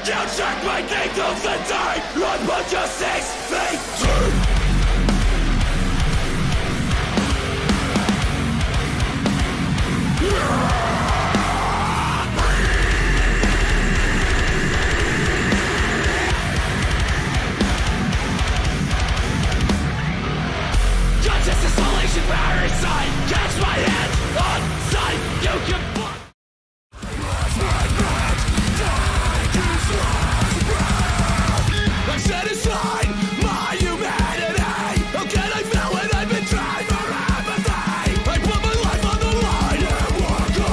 You check my name through the day. I put you 6 feet deep. Conscious isolation power inside. Catch my hand on sight. You can I set aside my humanity. How can I feel when I've been trained for apathy? I put my life on the line and walk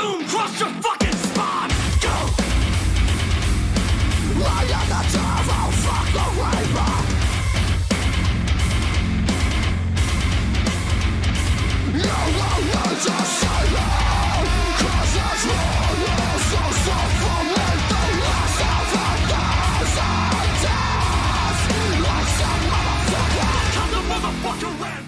doom cross your fucking spine. Go! I am the devil, fuck the rainbow. You will need to see me, 'cause it's really so suffering. The last of a thousand deaths. Like some motherfucker, come the motherfucker and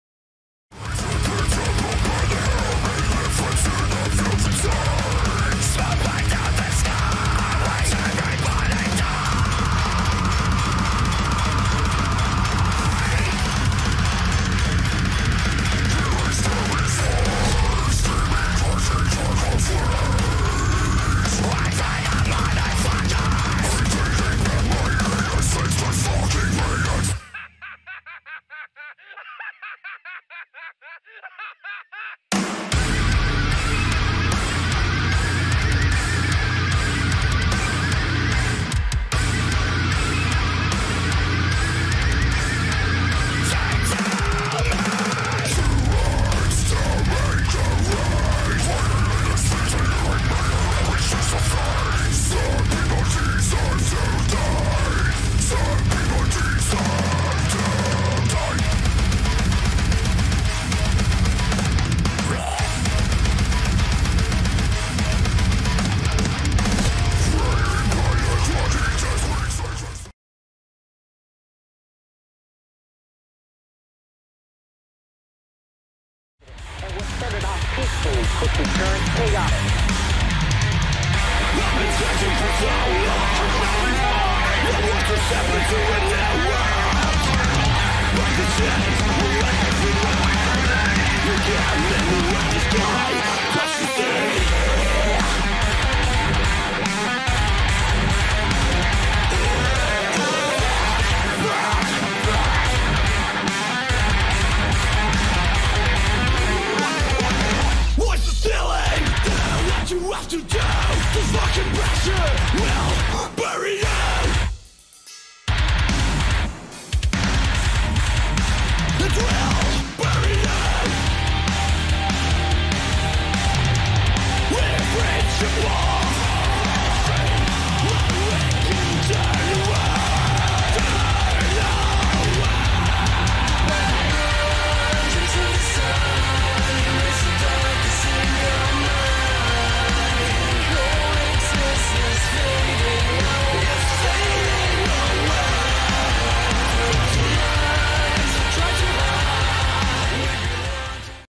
started off peacefully quickly turned chaotic. I've been searching for so long. I want to step into a new world. But the chains are everywhere. You can't live around the sky. Touch the sea. What's the ceiling? What you have to do? The fucking pressure will bury you. It will bury you. We've reached your wall.